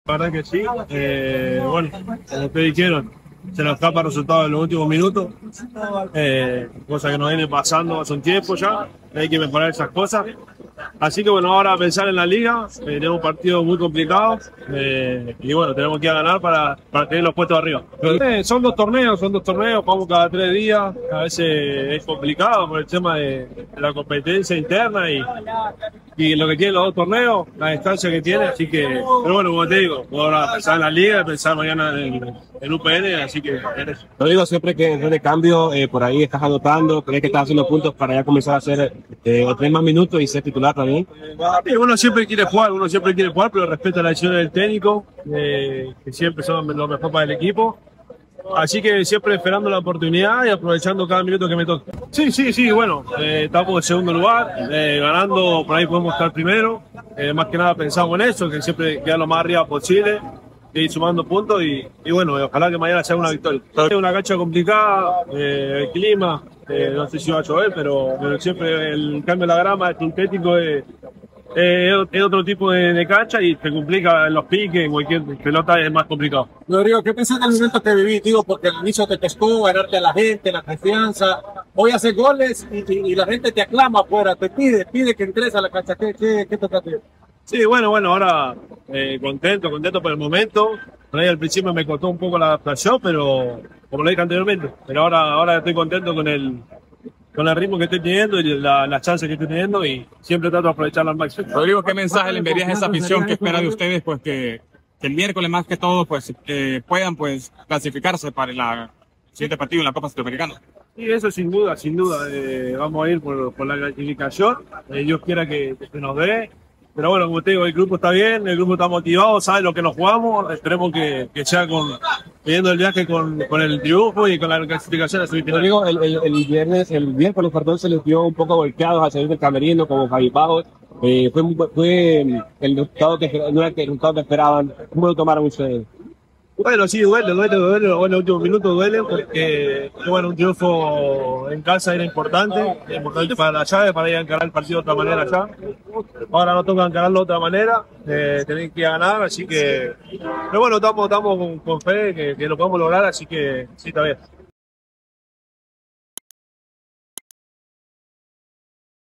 La verdad que sí. Bueno, como ustedes dijeron, se nos escapa el resultado en los últimos minutos, cosa que nos viene pasando hace un tiempo ya. Hay que mejorar esas cosas. Así que bueno, ahora a pensar en la liga, tenemos un partido muy complicado y bueno, tenemos que ir a ganar para tener los puestos arriba. Son dos torneos, jugamos cada 3 días, a veces es complicado por el tema de la competencia interna y lo que tienen los dos torneos, la distancia que tiene, así que, pero bueno, como te digo, ahora pensar en la liga, pensar mañana en UPN, así que en eso. Lo digo siempre que en de cambio, por ahí estás anotando, crees que estás haciendo puntos para ya comenzar a hacer o tener más minutos y ser titular también. Uno siempre quiere jugar, pero respeta las decisiones del técnico, que siempre son lo mejor para el equipo. Así que siempre esperando la oportunidad y aprovechando cada minuto que me toca. Sí, bueno, estamos en segundo lugar, ganando, por ahí podemos estar primero. Más que nada pensamos en eso, que siempre quedar lo más arriba posible, ir sumando puntos y bueno, ojalá que mañana sea una victoria. Es una cancha complicada, el clima, no sé si va a llover, pero siempre el cambio de la grama, el sintético es otro tipo de cancha y te complica en los piques, en cualquier pelota es más complicado. Rodrigo, ¿qué piensas del momento que viví? Digo, porque al inicio te costó ganarte a la gente, la confianza. Hoy haces goles y la gente te aclama afuera, te pide que entres a la cancha. ¿Qué te trata? Sí, bueno, ahora contento por el momento. Por ahí al principio me costó un poco la adaptación, pero como lo dije anteriormente, pero ahora estoy contento con el ritmo que estoy teniendo y las chances que estoy teniendo y siempre trato de aprovecharlo al máximo. Rodrigo, ¿qué mensaje le enviarías a esa afición que espera de ustedes pues que el miércoles más que todo pues puedan pues clasificarse para el siguiente partido en la Copa Sudamericana? Sí, eso sin duda. Vamos a ir por la clasificación. Dios quiera que se nos dé. Pero bueno, como te digo, el grupo está bien, el grupo está motivado, sabe lo que nos jugamos. Esperemos que sea pidiendo el viaje con el triunfo y con la clasificación a semifinal. Rodrigo, el miércoles, perdón, se les vio un poco golpeados al salir del camerino, como cabizbajos. Fue el resultado no era el resultado que esperaban. ¿Cómo lo tomaron ustedes? Bueno, sí, duele. Bueno, los últimos minutos duelen porque, bueno, un triunfo en casa era importante para la llave, para ir a encarar el partido de otra manera allá. Ahora nos toca encararlo de otra manera, tener que ganar, así que, pero bueno, estamos con fe que lo podemos lograr, así que sí, está bien.